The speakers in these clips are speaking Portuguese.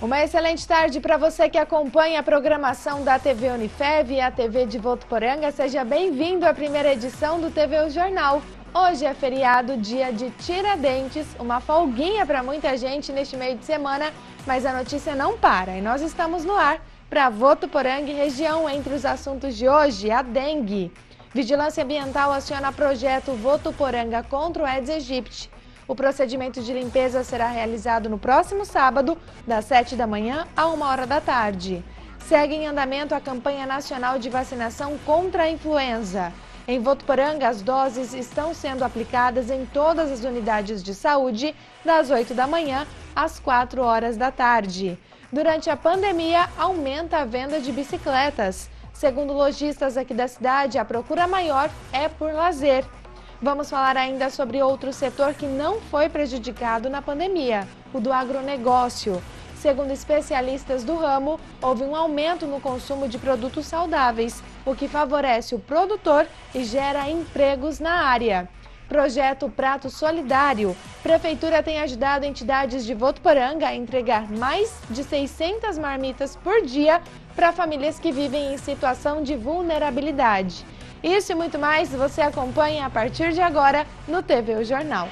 Uma excelente tarde para você que acompanha a programação da TV Unifev e a TV de Votuporanga. Seja bem-vindo à primeira edição do TV Jornal. Hoje é feriado, dia de Tiradentes, uma folguinha para muita gente neste meio de semana, mas a notícia não para e nós estamos no ar para Votuporanga e região. Entre os assuntos de hoje, a dengue. Vigilância Ambiental aciona projeto Votuporanga contra o Aedes aegypti. O procedimento de limpeza será realizado no próximo sábado, das 7 da manhã a 1 hora da tarde. Segue em andamento a campanha nacional de vacinação contra a influenza. Em Votuporanga, as doses estão sendo aplicadas em todas as unidades de saúde, das 8 da manhã às 4 horas da tarde. Durante a pandemia, aumenta a venda de bicicletas. Segundo lojistas aqui da cidade, a procura maior é por lazer. Vamos falar ainda sobre outro setor que não foi prejudicado na pandemia, o do agronegócio. Segundo especialistas do ramo, houve um aumento no consumo de produtos saudáveis, o que favorece o produtor e gera empregos na área. Projeto Prato Solidário. Prefeitura tem ajudado entidades de Votuporanga a entregar mais de 600 marmitas por dia para famílias que vivem em situação de vulnerabilidade. Isso e muito mais você acompanha a partir de agora no TV Jornal.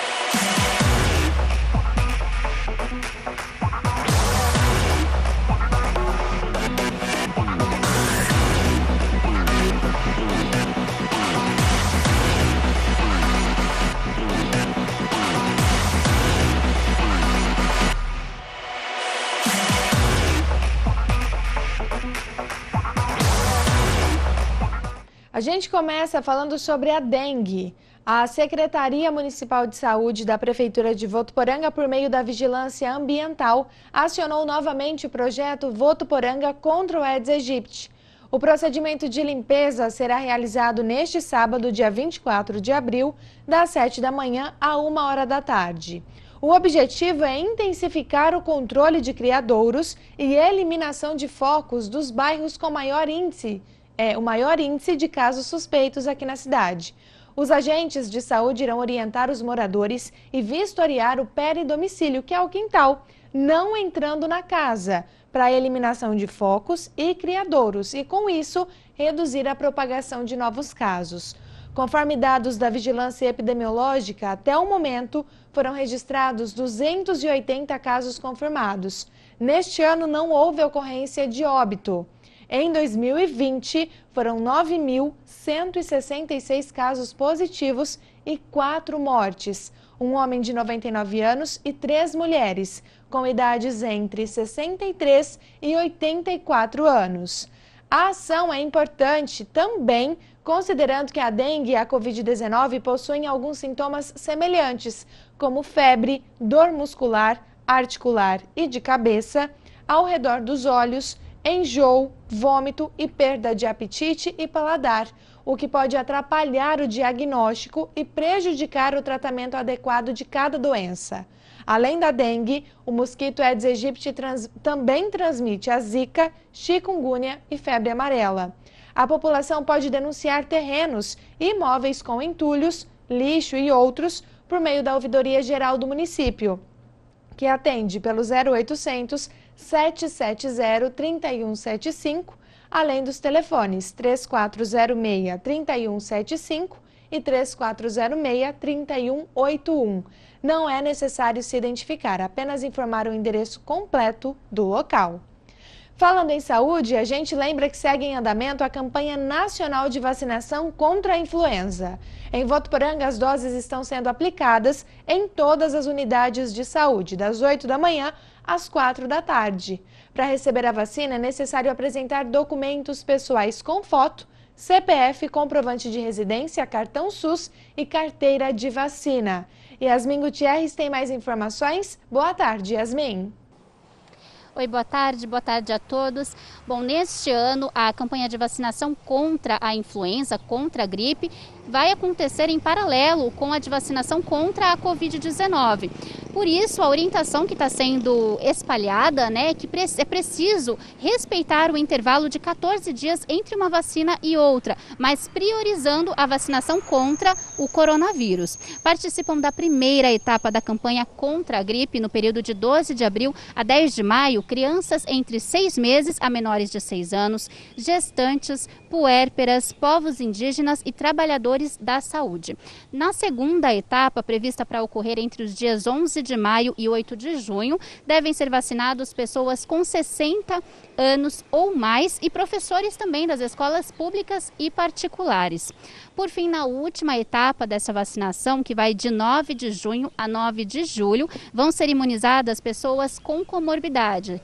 A gente começa falando sobre a dengue. A Secretaria Municipal de Saúde da Prefeitura de Votuporanga, por meio da Vigilância Ambiental, acionou novamente o projeto Votuporanga contra o Aedes aegypti. O procedimento de limpeza será realizado neste sábado, dia 24 de abril, das 7 da manhã a 1 hora da tarde. O objetivo é intensificar o controle de criadouros e eliminação de focos dos bairros com o maior índice de casos suspeitos aqui na cidade. Os agentes de saúde irão orientar os moradores e vistoriar o peridomicílio, que é o quintal, não entrando na casa, para a eliminação de focos e criadouros e, com isso, reduzir a propagação de novos casos. Conforme dados da Vigilância Epidemiológica, até o momento foram registrados 280 casos confirmados. Neste ano não houve ocorrência de óbito. Em 2020, foram 9.166 casos positivos e 4 mortes. Um homem de 99 anos e 3 mulheres, com idades entre 63 e 84 anos. A ação é importante também, considerando que a dengue e a Covid-19 possuem alguns sintomas semelhantes, como febre, dor muscular, articular e de cabeça, ao redor dos olhos, enjoo, vômito e perda de apetite e paladar, o que pode atrapalhar o diagnóstico e prejudicar o tratamento adequado de cada doença. Além da dengue, o mosquito Aedes aegypti também transmite a zika, chikungunya e febre amarela. A população pode denunciar terrenos e imóveis com entulhos, lixo e outros por meio da Ouvidoria Geral do município, que atende pelo 0800 770-3175, além dos telefones 3406-3175 e 3406-3181. Não é necessário se identificar, apenas informar o endereço completo do local. Falando em saúde, a gente lembra que segue em andamento a campanha nacional de vacinação contra a influenza. Em Votuporanga, as doses estão sendo aplicadas em todas as unidades de saúde, das 8 da manhã às 4 da tarde. Para receber a vacina, é necessário apresentar documentos pessoais com foto, CPF, comprovante de residência, cartão SUS e carteira de vacina. Yasmin Gutierrez tem mais informações. Boa tarde, Yasmin. Oi, boa tarde a todos. Bom, neste ano a campanha de vacinação contra a influenza, contra a gripe, vai acontecer em paralelo com a de vacinação contra a Covid-19. Por isso, a orientação que está sendo espalhada, né, é que é preciso respeitar o intervalo de 14 dias entre uma vacina e outra, mas priorizando a vacinação contra o coronavírus. Participam da primeira etapa da campanha contra a gripe no período de 12 de abril a 10 de maio, crianças entre 6 meses a menores de 6 anos, gestantes, puérperas, povos indígenas e trabalhadores da saúde. Na segunda etapa, prevista para ocorrer entre os dias 11 de maio e 8 de junho, devem ser vacinados pessoas com 60 anos ou mais e professores também das escolas públicas e particulares. Por fim, na última etapa dessa vacinação, que vai de 9 de junho a 9 de julho, vão ser imunizadas pessoas com comorbidades,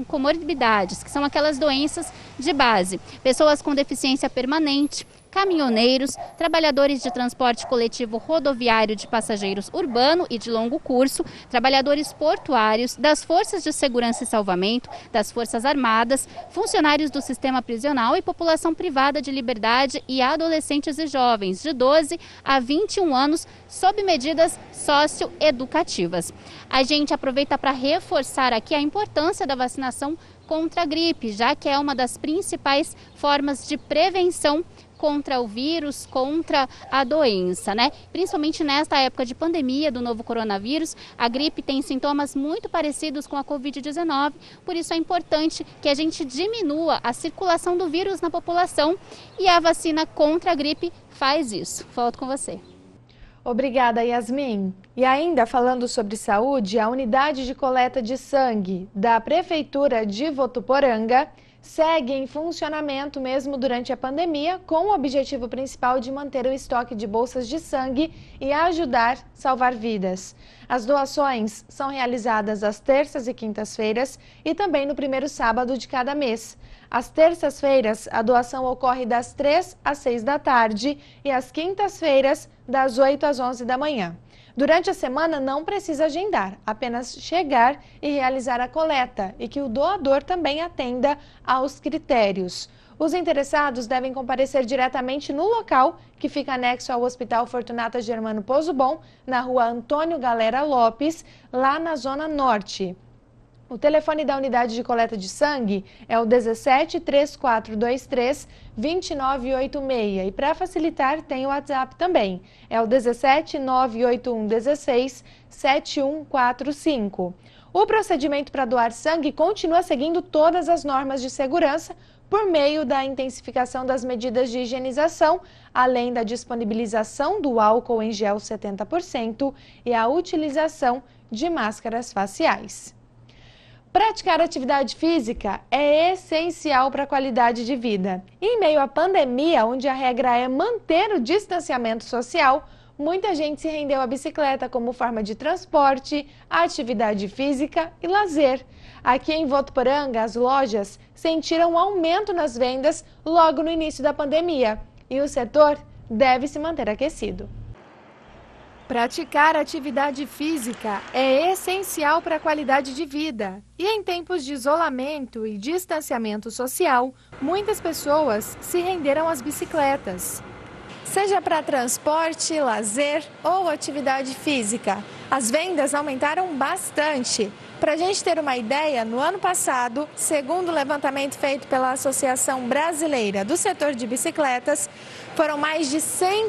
que são aquelas doenças de base, pessoas com deficiência permanente, caminhoneiros, trabalhadores de transporte coletivo rodoviário de passageiros urbano e de longo curso, trabalhadores portuários, das forças de segurança e salvamento, das forças armadas, funcionários do sistema prisional e população privada de liberdade e adolescentes e jovens de 12 a 21 anos sob medidas socioeducativas. A gente aproveita para reforçar aqui a importância da vacinação contra a gripe, já que é uma das principais formas de prevenção contra o vírus, contra a doença, né? Principalmente nesta época de pandemia do novo coronavírus, a gripe tem sintomas muito parecidos com a Covid-19, por isso é importante que a gente diminua a circulação do vírus na população e a vacina contra a gripe faz isso. Volto com você. Obrigada, Yasmin. E ainda falando sobre saúde, a unidade de coleta de sangue da Prefeitura de Votuporanga segue em funcionamento mesmo durante a pandemia, com o objetivo principal de manter o estoque de bolsas de sangue e ajudar a salvar vidas. As doações são realizadas às terças e quintas-feiras e também no primeiro sábado de cada mês. Às terças-feiras, a doação ocorre das 3 às 6 da tarde e às quintas-feiras, das 8 às 11 da manhã. Durante a semana não precisa agendar, apenas chegar e realizar a coleta e que o doador também atenda aos critérios. Os interessados devem comparecer diretamente no local, que fica anexo ao Hospital Fortunata Germano Pozobon, na rua Antônio Galera Lopes, lá na Zona Norte. O telefone da unidade de coleta de sangue é o 17 3423 2986 e para facilitar tem o WhatsApp também, é o 17 981 16 7145. O procedimento para doar sangue continua seguindo todas as normas de segurança por meio da intensificação das medidas de higienização, além da disponibilização do álcool em gel 70% e a utilização de máscaras faciais. Praticar atividade física é essencial para a qualidade de vida. Em meio à pandemia, onde a regra é manter o distanciamento social, muita gente se rendeu à bicicleta como forma de transporte, atividade física e lazer. Aqui em Votuporanga, as lojas sentiram um aumento nas vendas logo no início da pandemia e o setor deve se manter aquecido. Praticar atividade física é essencial para a qualidade de vida. E em tempos de isolamento e distanciamento social, muitas pessoas se renderam às bicicletas. Seja para transporte, lazer ou atividade física, as vendas aumentaram bastante. Para a gente ter uma ideia, no ano passado, segundo o levantamento feito pela Associação Brasileira do Setor de Bicicletas, foram mais de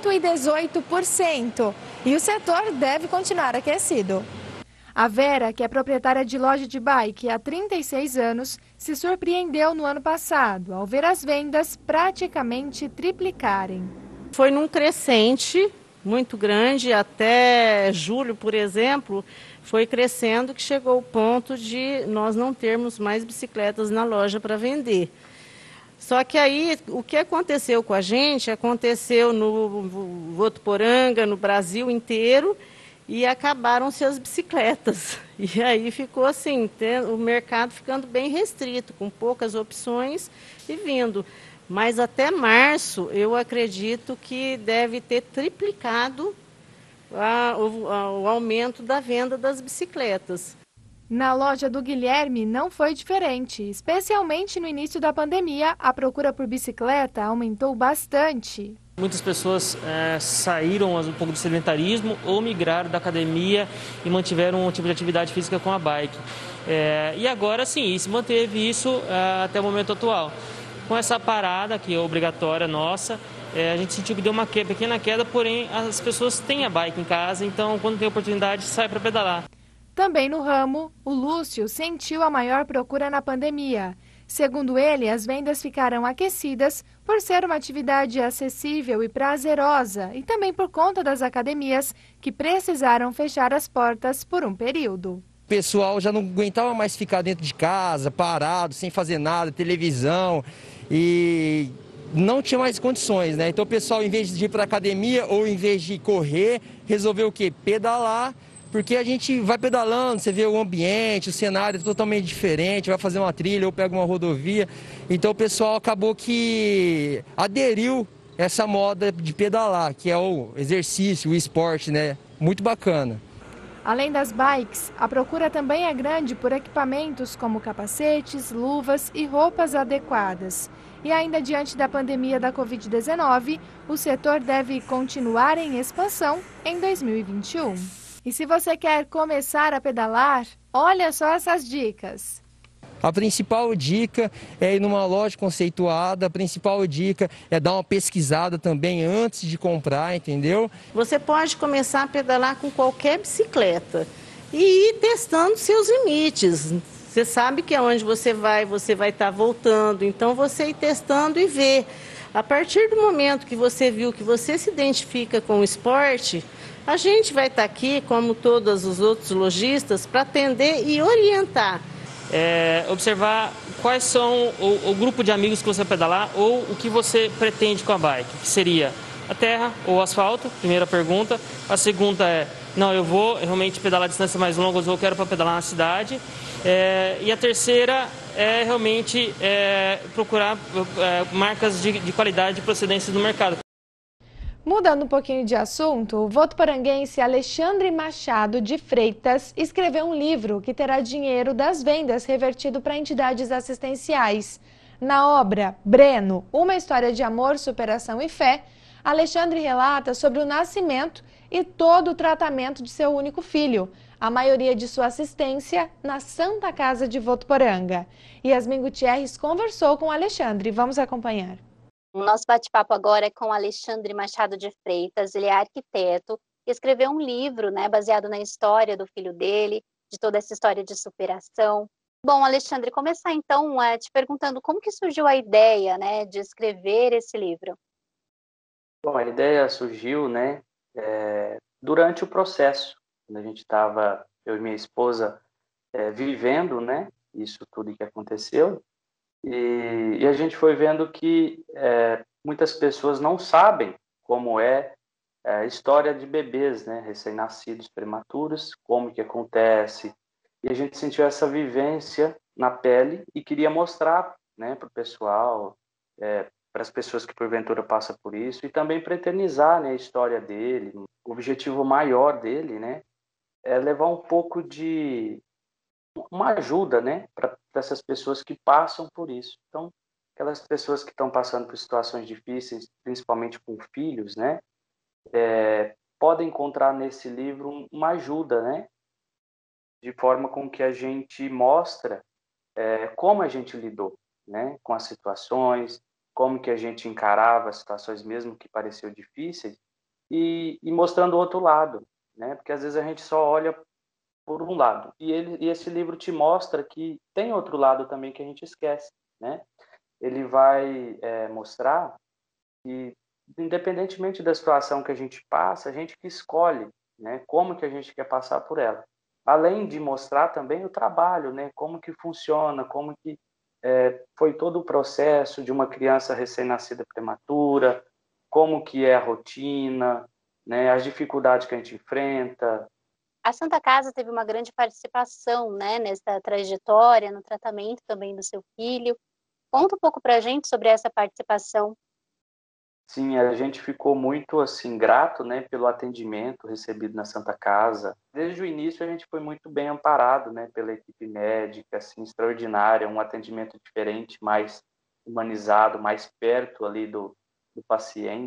118%. E o setor deve continuar aquecido. A Vera, que é proprietária de loja de bike há 36 anos, se surpreendeu no ano passado ao ver as vendas praticamente triplicarem. Foi num crescente muito grande, até julho, por exemplo, foi crescendo que chegou ao ponto de nós não termos mais bicicletas na loja para vender. Só que aí, o que aconteceu com a gente, aconteceu no Votuporanga, no Brasil inteiro, e acabaram-se as bicicletas. E aí ficou assim, o mercado ficando bem restrito, com poucas opções e vindo. Mas até março, eu acredito que deve ter triplicado o aumento da venda das bicicletas. Na loja do Guilherme não foi diferente. Especialmente no início da pandemia, a procura por bicicleta aumentou bastante. Muitas pessoas saíram um pouco do sedentarismo ou migraram da academia e mantiveram um tipo de atividade física com a bike. E agora sim, se manteve isso até o momento atual. Com essa parada, que é obrigatória nossa, a gente sentiu que deu uma pequena queda, porém as pessoas têm a bike em casa, então quando tem oportunidade sai para pedalar. Também no ramo, o Lúcio sentiu a maior procura na pandemia. Segundo ele, as vendas ficaram aquecidas por ser uma atividade acessível e prazerosa e também por conta das academias que precisaram fechar as portas por um período. O pessoal já não aguentava mais ficar dentro de casa, parado, sem fazer nada, televisão, e não tinha mais condições, né? Então o pessoal, em vez de ir para a academia ou em vez de correr, resolveu o quê? Pedalar. Porque a gente vai pedalando, você vê o ambiente, o cenário é totalmente diferente, vai fazer uma trilha ou pega uma rodovia. Então o pessoal acabou que aderiu a essa moda de pedalar, que é o exercício, o esporte, né? Muito bacana. Além das bikes, a procura também é grande por equipamentos como capacetes, luvas e roupas adequadas. E ainda diante da pandemia da Covid-19, o setor deve continuar em expansão em 2021. E se você quer começar a pedalar, olha só essas dicas. A principal dica é ir numa loja conceituada, a principal dica é dar uma pesquisada também antes de comprar, entendeu? Você pode começar a pedalar com qualquer bicicleta e ir testando seus limites. Você sabe que aonde você vai estar voltando, então você ir testando e ver. A partir do momento que você viu que você se identifica com o esporte, a gente vai estar aqui, como todos os outros lojistas, para atender e orientar. Observar quais são o grupo de amigos que você vai pedalar ou o que você pretende com a bike, que seria a terra ou o asfalto, primeira pergunta. A segunda não, eu vou realmente pedalar distâncias mais longas ou eu quero para pedalar na cidade. E a terceira é realmente procurar marcas de qualidade e procedência no mercado. Mudando um pouquinho de assunto, o votuporanguense Alexandre Machado de Freitas escreveu um livro que terá dinheiro das vendas revertido para entidades assistenciais. Na obra Breno, uma história de amor, superação e fé, Alexandre relata sobre o nascimento e todo o tratamento de seu único filho, a maioria de sua assistência na Santa Casa de Votuporanga. Yasmin Gutierrez conversou com Alexandre. Vamos acompanhar. O nosso bate-papo agora é com Alexandre Machado de Freitas. Ele é arquiteto e escreveu um livro, baseado na história do filho dele, de toda essa história de superação. Bom, Alexandre, começar então te perguntando como que surgiu a ideia, de escrever esse livro. Bom, a ideia surgiu, durante o processo, quando a gente estava, eu e minha esposa, vivendo, isso tudo que aconteceu. E a gente foi vendo que muitas pessoas não sabem como é a história de bebês, recém-nascidos, prematuros, como que acontece. E a gente sentiu essa vivência na pele e queria mostrar para o pessoal, para as pessoas que porventura passam por isso, e também para eternizar a história dele. O objetivo maior dele é levar um pouco de uma ajuda, para essas pessoas que passam por isso. Então, aquelas pessoas que estão passando por situações difíceis, principalmente com filhos, podem encontrar nesse livro uma ajuda, de forma com que a gente mostra como a gente lidou, com as situações, como que a gente encarava as situações mesmo que pareciam difíceis, e mostrando o outro lado, porque às vezes a gente só olha por um lado. E esse livro te mostra que tem outro lado também que a gente esquece, Ele vai mostrar que, independentemente da situação que a gente passa, a gente que escolhe, como que a gente quer passar por ela. Além de mostrar também o trabalho, como que funciona, como que foi todo o processo de uma criança recém-nascida prematura, como que é a rotina, as dificuldades que a gente enfrenta. A Santa Casa teve uma grande participação, nessa trajetória, no tratamento também do seu filho. Conta um pouco para a gente sobre essa participação. Sim, a gente ficou muito grato, pelo atendimento recebido na Santa Casa. Desde o início a gente foi muito bem amparado, pela equipe médica, extraordinária, um atendimento diferente, mais humanizado, mais perto ali do paciente.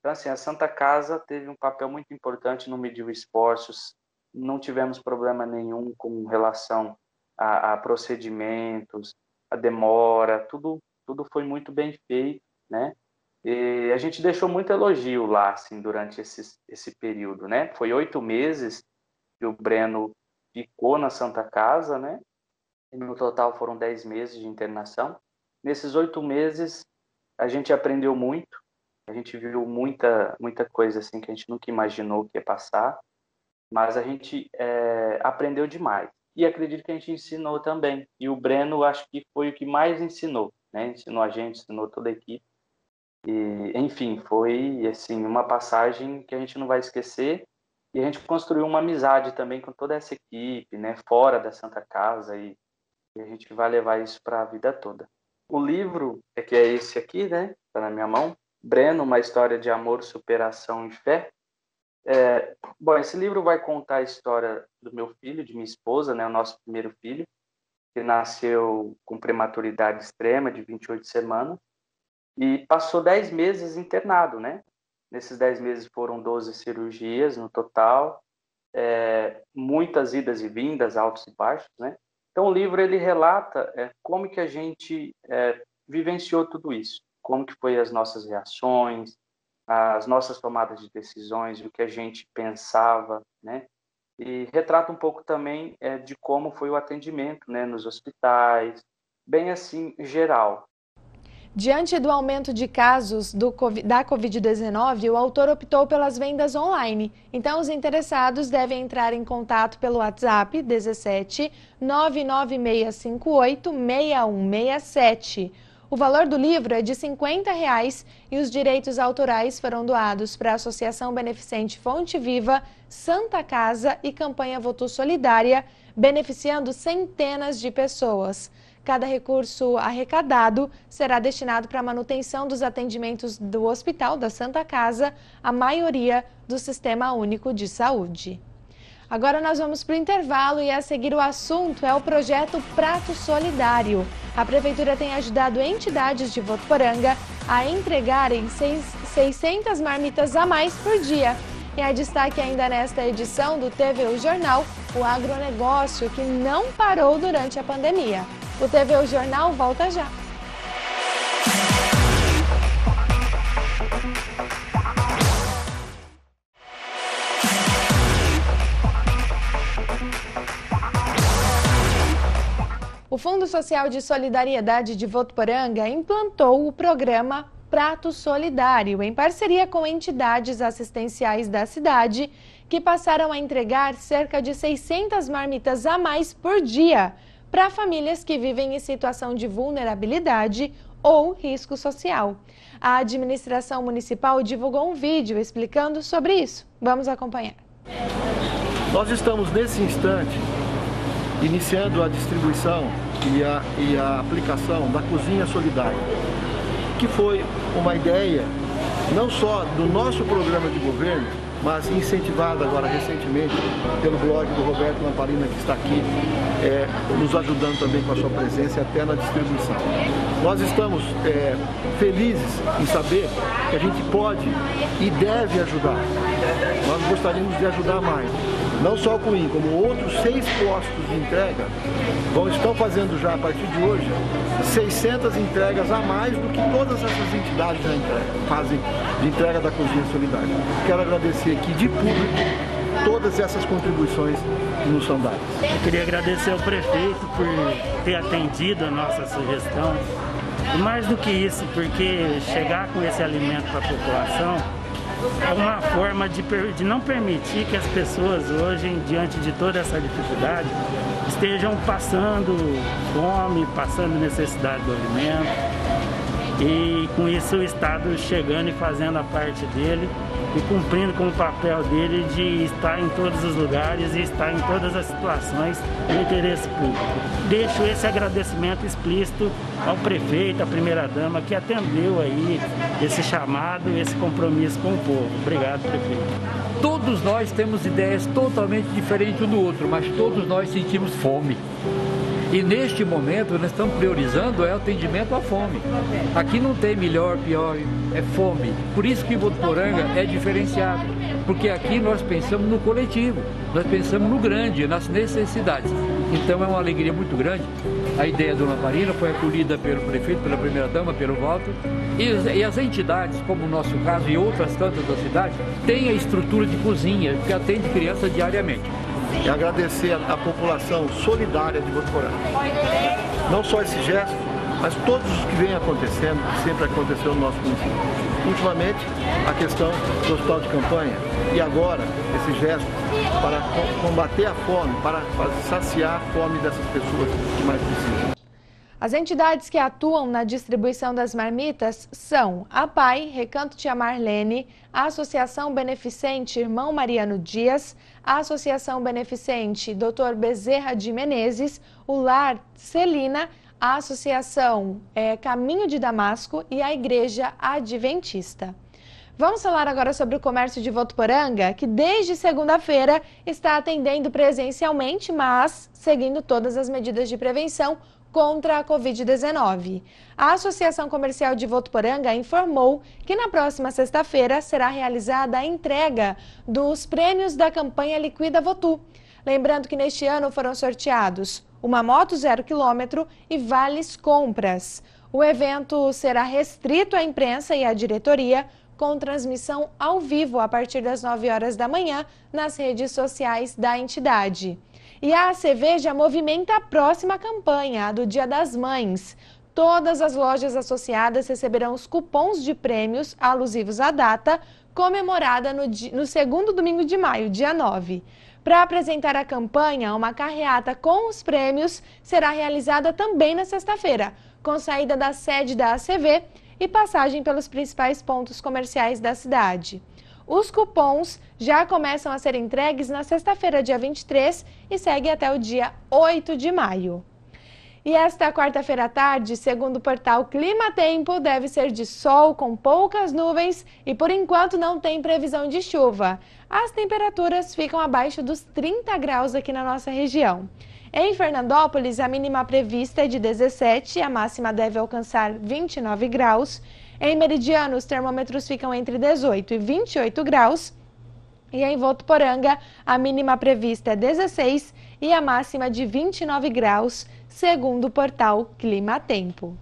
Então, assim, a Santa Casa teve um papel muito importante no medir esforços, não tivemos problema nenhum com relação a procedimentos, a demora, tudo foi muito bem feito, né? E a gente deixou muito elogio lá, assim, durante esse período, né? Foi 8 meses que o Breno ficou na Santa Casa, né? E no total foram 10 meses de internação. Nesses 8 meses, a gente aprendeu muito, a gente viu muita coisa assim que a gente nunca imaginou que ia passar, mas a gente aprendeu demais. E acredito que a gente ensinou também. E o Breno, acho que foi o que mais ensinou, né? Ensinou a gente, ensinou toda a equipe. E, enfim, foi assim, uma passagem que a gente não vai esquecer. E a gente construiu uma amizade também com toda essa equipe, né? Fora da Santa Casa. E a gente vai levar isso para a vida toda. O livro, que é esse aqui, né? Está na minha mão. Breno, uma história de amor, superação e fé. Bom, esse livro vai contar a história do meu filho, de minha esposa, né? O nosso primeiro filho, que nasceu com prematuridade extrema, de 28 semanas, e passou 10 meses internado, né? Nesses 10 meses foram 12 cirurgias no total, muitas idas e vindas, altos e baixos, né? Então, o livro, ele relata como que a gente vivenciou tudo isso, como que foi as nossas reações, as nossas tomadas de decisões, o que a gente pensava, né? E retrata um pouco também de como foi o atendimento, né, nos hospitais, bem assim, geral. Diante do aumento de casos da Covid-19, o autor optou pelas vendas online. Então, os interessados devem entrar em contato pelo WhatsApp 17 99658 6167. O valor do livro é de R$ 50 e os direitos autorais foram doados para a Associação Beneficente Fonte Viva, Santa Casa e Campanha Votu Solidária, beneficiando centenas de pessoas. Cada recurso arrecadado será destinado para a manutenção dos atendimentos do Hospital da Santa Casa, a maioria do Sistema Único de Saúde. Agora nós vamos para o intervalo e a seguir o assunto é o projeto Prato Solidário. A Prefeitura tem ajudado entidades de Votuporanga a entregarem 600 marmitas a mais por dia. E há destaque ainda nesta edição do TVU Jornal, o agronegócio que não parou durante a pandemia. O TVU Jornal volta já. O Fundo Social de Solidariedade de Votuporanga implantou o programa Prato Solidário, em parceria com entidades assistenciais da cidade, que passaram a entregar cerca de 600 marmitas a mais por dia para famílias que vivem em situação de vulnerabilidade ou risco social. A administração municipal divulgou um vídeo explicando sobre isso. Vamos acompanhar. Nós estamos nesse instante iniciando a distribuição e a aplicação da Cozinha Solidária, que foi uma ideia não só do nosso programa de governo, mas incentivada agora recentemente pelo blog do Roberto Lamparina, que está aqui nos ajudando também com a sua presença e até na distribuição. Nós estamos felizes em saber que a gente pode e deve ajudar. Nós gostaríamos de ajudar mais. Não só o Coim, como outros 6 postos de entrega estão fazendo já a partir de hoje 600 entregas a mais do que todas essas entidades já fazem de entrega da Cozinha Solidária. Quero agradecer aqui de público todas essas contribuições que nos são dadas. Eu queria agradecer ao prefeito por ter atendido a nossa sugestão. E mais do que isso, porque chegar com esse alimento para a população é uma forma de não permitir que as pessoas hoje, diante de toda essa dificuldade, estejam passando fome, passando necessidade do alimento. E com isso o Estado chegando e fazendo a parte dele e cumprindo com o papel dele de estar em todos os lugares e estar em todas as situações de interesse público. Deixo esse agradecimento explícito ao prefeito, à primeira-dama, que atendeu aí esse chamado, esse compromisso com o povo. Obrigado, prefeito. Todos nós temos ideias totalmente diferentes um do outro, mas todos nós sentimos fome. E neste momento nós estamos priorizando o atendimento à fome. Aqui não tem melhor, pior, é fome. Por isso que Votuporanga é diferenciado, porque aqui nós pensamos no coletivo, nós pensamos no grande, nas necessidades. Então é uma alegria muito grande. A ideia da Dona Marina foi acolhida pelo prefeito, pela primeira-dama, pelo Walter. E as entidades, como o nosso caso e outras tantas da cidade, têm a estrutura de cozinha que atende crianças diariamente. E agradecer a população solidária de Votuporanga. Não só esse gesto, mas todos os que vêm acontecendo, que sempre aconteceu no nosso município. Ultimamente, a questão do hospital de campanha e agora esse gesto para combater a fome, para saciar a fome dessas pessoas que mais precisam. As entidades que atuam na distribuição das marmitas são a PAI, Recanto Tia Marlene, a Associação Beneficente Irmão Mariano Dias, a Associação Beneficente Dr. Bezerra de Menezes, o Lar Celina, a Associação Caminho de Damasco e a Igreja Adventista. Vamos falar agora sobre o comércio de Votuporanga, que desde segunda-feira está atendendo presencialmente, mas seguindo todas as medidas de prevenção contra a Covid-19. A Associação Comercial de Votuporanga informou que na próxima sexta-feira será realizada a entrega dos prêmios da campanha Liquida Votu. Lembrando que neste ano foram sorteados uma moto 0 km e vales compras. O evento será restrito à imprensa e à diretoria, com transmissão ao vivo a partir das 9 horas da manhã nas redes sociais da entidade. E a ACV já movimenta a próxima campanha, a do Dia das Mães. Todas as lojas associadas receberão os cupons de prêmios alusivos à data, comemorada no segundo domingo de maio, dia 9. Para apresentar a campanha, uma carreata com os prêmios será realizada também na sexta-feira, com saída da sede da ACV e passagem pelos principais pontos comerciais da cidade. Os cupons já começam a ser entregues na sexta-feira, dia 23, e seguem até o dia 8 de maio. E esta quarta-feira à tarde, segundo o portal Clima Tempo, deve ser de sol com poucas nuvens e por enquanto não tem previsão de chuva. As temperaturas ficam abaixo dos 30 graus aqui na nossa região. Em Fernandópolis, a mínima prevista é de 17 e a máxima deve alcançar 29 graus. Em Meridiano, os termômetros ficam entre 18 e 28 graus. E em Votuporanga, a mínima prevista é 16 e a máxima de 29 graus, segundo o portal Clima Tempo.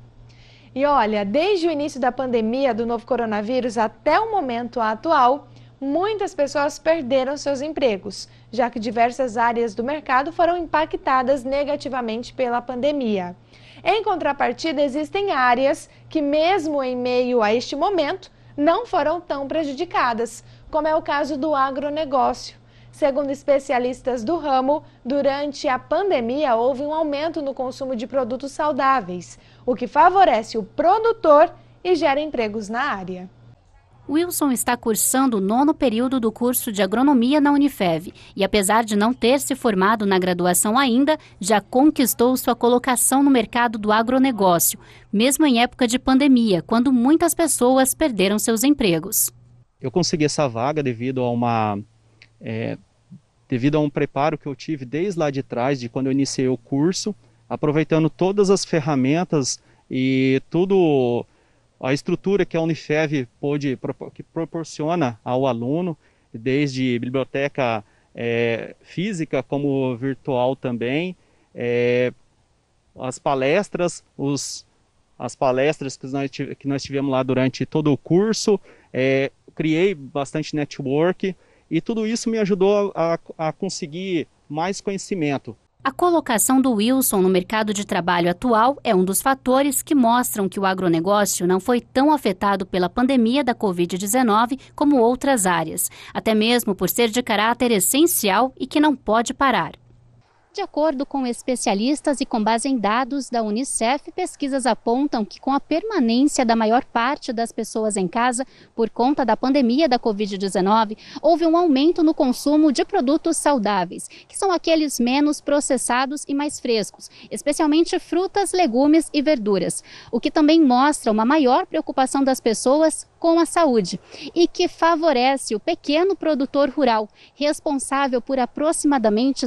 E olha, desde o início da pandemia do novo coronavírus até o momento atual, muitas pessoas perderam seus empregos, já que diversas áreas do mercado foram impactadas negativamente pela pandemia. Em contrapartida, existem áreas que, mesmo em meio a este momento, não foram tão prejudicadas, como é o caso do agronegócio. Segundo especialistas do ramo, durante a pandemia houve um aumento no consumo de produtos saudáveis, o que favorece o produtor e gera empregos na área. Wilson está cursando o 9º período do curso de agronomia na Unifev e, apesar de não ter se formado na graduação ainda, já conquistou sua colocação no mercado do agronegócio, mesmo em época de pandemia, quando muitas pessoas perderam seus empregos. Eu consegui essa vaga devido a um preparo que eu tive desde lá de trás, de quando eu iniciei o curso, aproveitando todas as ferramentas e tudo a estrutura que a Unifev que proporciona ao aluno, desde biblioteca física como virtual também, as palestras que nós tivemos lá durante todo o curso, criei bastante network e tudo isso me ajudou a conseguir mais conhecimento. A colocação do Wilson no mercado de trabalho atual é um dos fatores que mostram que o agronegócio não foi tão afetado pela pandemia da Covid-19 como outras áreas, até mesmo por ser de caráter essencial e que não pode parar. De acordo com especialistas e com base em dados da Unicef, pesquisas apontam que com a permanência da maior parte das pessoas em casa por conta da pandemia da Covid-19, houve um aumento no consumo de produtos saudáveis, que são aqueles menos processados e mais frescos, especialmente frutas, legumes e verduras, o que também mostra uma maior preocupação das pessoas com a saúde e que favorece o pequeno produtor rural, responsável por aproximadamente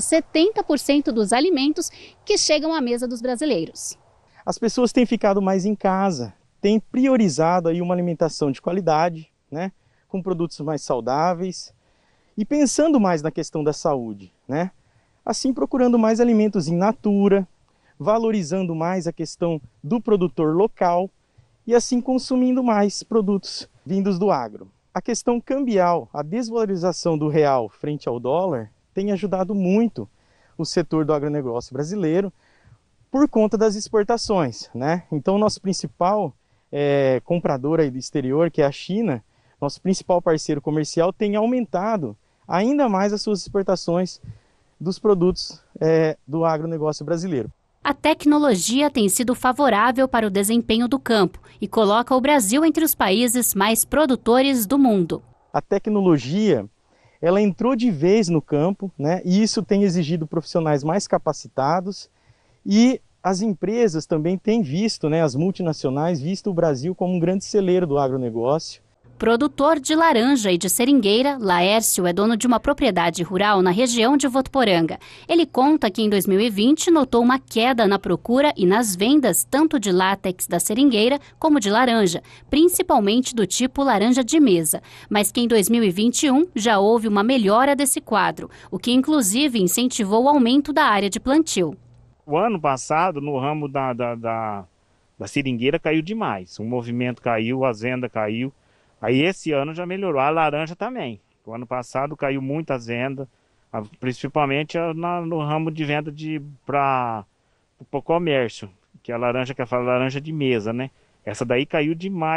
70% dos alimentos que chegam à mesa dos brasileiros. As pessoas têm ficado mais em casa, têm priorizado aí uma alimentação de qualidade, né, com produtos mais saudáveis e pensando mais na questão da saúde, né? Assim procurando mais alimentos in natura, valorizando mais a questão do produtor local e assim consumindo mais produtos vindos do agro. A questão cambial, a desvalorização do real frente ao dólar, tem ajudado muito o setor do agronegócio brasileiro por conta das exportações, né? Então, nosso principal comprador aí do exterior, que é a China, nosso principal parceiro comercial, tem aumentado ainda mais as suas exportações dos produtos do agronegócio brasileiro. A tecnologia tem sido favorável para o desempenho do campo e coloca o Brasil entre os países mais produtores do mundo. A tecnologia, ela entrou de vez no campo, né? E isso tem exigido profissionais mais capacitados e as empresas também têm visto, né, as multinacionais, visto o Brasil como um grande celeiro do agronegócio. Produtor de laranja e de seringueira, Laércio é dono de uma propriedade rural na região de Votuporanga. Ele conta que em 2020 notou uma queda na procura e nas vendas tanto de látex da seringueira como de laranja, principalmente do tipo laranja de mesa, mas que em 2021 já houve uma melhora desse quadro, o que inclusive incentivou o aumento da área de plantio. O ano passado, no ramo da seringueira, caiu demais. O movimento caiu, a venda caiu. Aí esse ano já melhorou, a laranja também. O ano passado caiu muitas vendas, principalmente no ramo de venda para o comércio, que é a laranja, que é a laranja de mesa, né? Essa daí caiu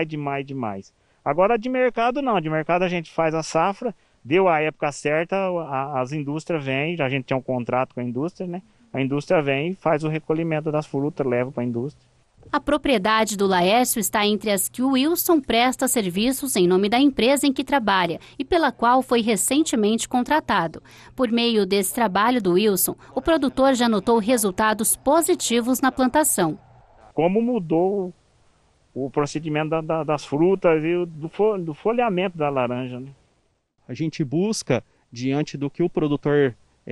demais. Agora de mercado não, de mercado a gente faz a safra, deu a época certa, as indústrias vêm, a gente tem um contrato com a indústria, né? A indústria vem e faz o recolhimento das frutas, leva para a indústria. A propriedade do Laércio está entre as que o Wilson presta serviços em nome da empresa em que trabalha e pela qual foi recentemente contratado. Por meio desse trabalho do Wilson, o produtor já notou resultados positivos na plantação. Como mudou o procedimento das frutas e do folheamento da laranja, né? A gente busca, diante do que o produtor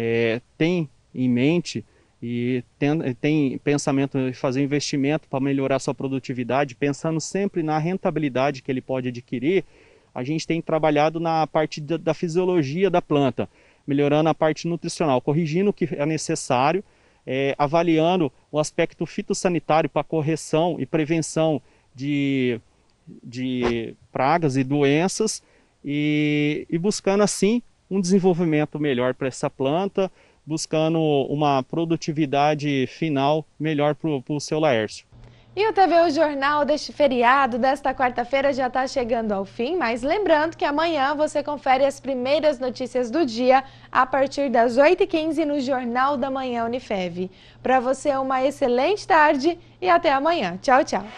tem em mente, e tem pensamento de fazer investimento para melhorar sua produtividade, pensando sempre na rentabilidade que ele pode adquirir, a gente tem trabalhado na parte da fisiologia da planta, melhorando a parte nutricional, corrigindo o que é necessário, avaliando o aspecto fitossanitário para correção e prevenção de pragas e doenças e buscando assim um desenvolvimento melhor para essa planta, buscando uma produtividade final melhor para o seu Laércio. E o TVU Jornal deste feriado, desta quarta-feira, já está chegando ao fim, mas lembrando que amanhã você confere as primeiras notícias do dia a partir das 8h15 no Jornal da Manhã Unifev. Para você, uma excelente tarde e até amanhã. Tchau, tchau.